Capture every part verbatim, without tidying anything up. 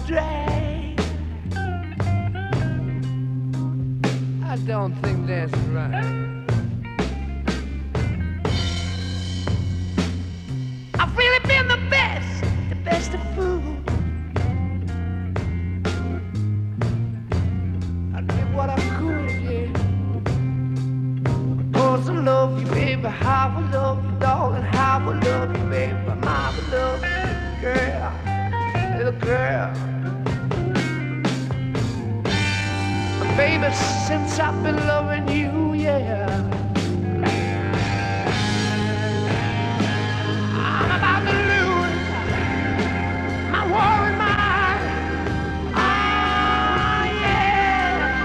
drag. I don't think that's right. I've really been the best, the best of food. I did what I could, yeah. Cause I love you, baby, how I love you, darling, how I love you, baby, my love you, girl, little girl. Baby, since I've been loving you, yeah, I'm about to lose my war and mind. Ah, yeah.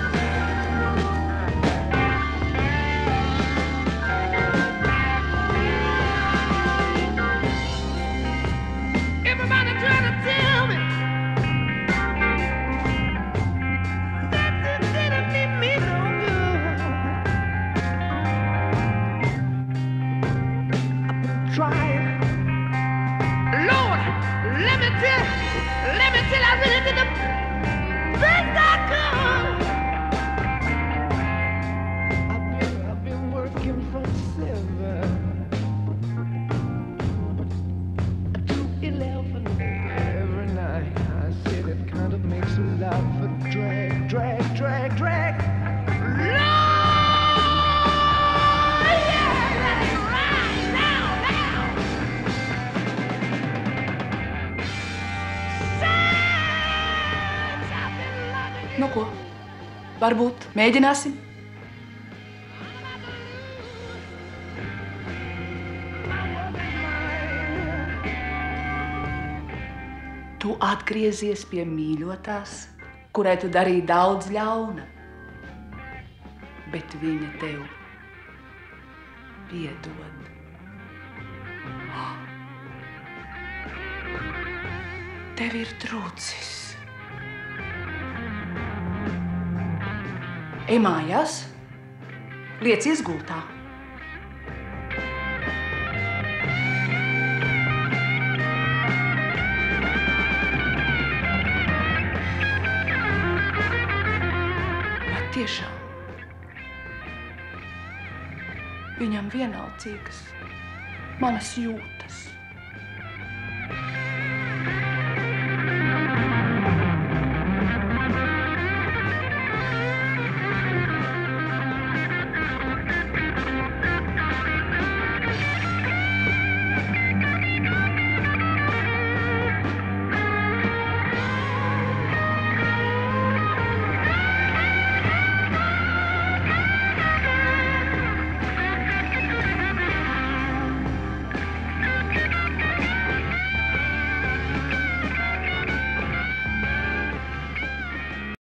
Everybody trying to tell me trying. Lord, let me tell, let me tell, I really did the best I could. I've been, I've been working from seven to eleven every night. I said it kind of makes a lot for drag, drag, drag, drag. Nu ko, varbūt mēģināsim? Tu atgriezies pie mīļotās, kurai tu darīji daudz ļauna, bet viņa tev piedod. Tev ir trūcis. Ej mājās, liecies gultā. Vai tiešām viņam vienalcīgas manas jūtas?